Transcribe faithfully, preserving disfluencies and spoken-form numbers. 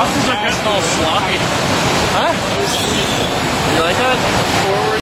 This is a good little slide. Huh? You like that? Forward.